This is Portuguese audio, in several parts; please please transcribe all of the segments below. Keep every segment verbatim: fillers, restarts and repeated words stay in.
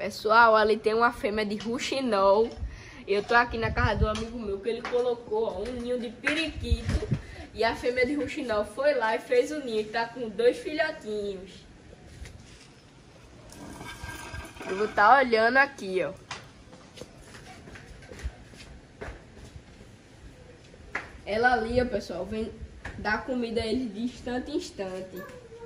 Pessoal, ali tem uma fêmea de rouxinol. Eu tô aqui na casa do amigo meu que ele colocou ó, um ninho de periquito. E a fêmea de rouxinol foi lá e fez o ninho. E tá com dois filhotinhos. Eu vou estar olhando aqui, ó. Ela ali, ó, pessoal, vem dar comida a eles de instante em instante.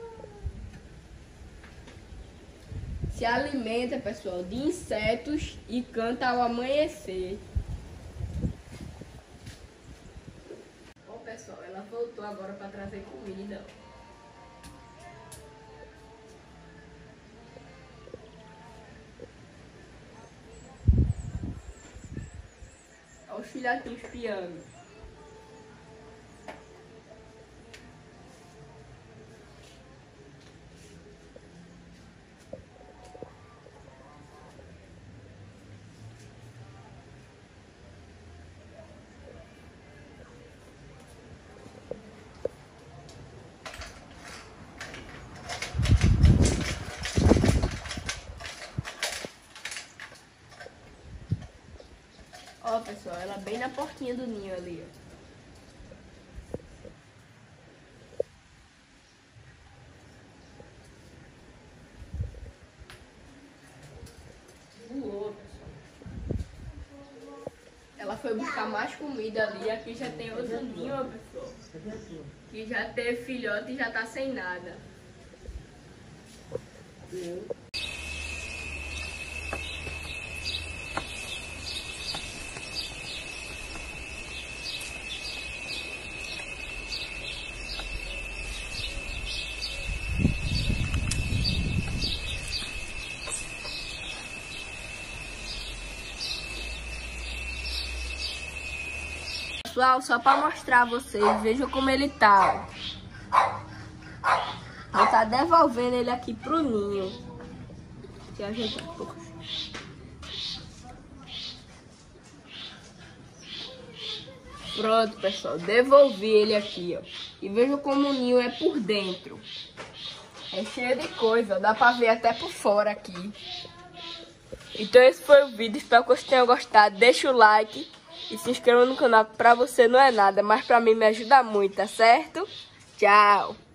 Se alimenta, pessoal, de insetos e canta ao amanhecer. Ó, pessoal, ela voltou agora para trazer comida. Ó, os filhotinhos piando. Ó, pessoal, ela bem na portinha do ninho ali, ó. Voou, pessoal. Ela foi buscar mais comida ali. Aqui já tem outro ninho, ó, pessoal. Que já teve filhote e já tá sem nada. Pessoal, só para mostrar a vocês, vejam como ele tá. Vou tá devolvendo ele aqui pro ninho. Deixa eu ajeitar um pouco. Pronto, pessoal, devolvi ele aqui, ó. E vejam como o ninho é por dentro. É cheio de coisa, ó. Dá pra ver até por fora aqui. Então esse foi o vídeo, espero que vocês tenham gostado. Deixa o like. E se inscreva no canal, que pra você não é nada, mas pra mim me ajuda muito, tá certo? Tchau!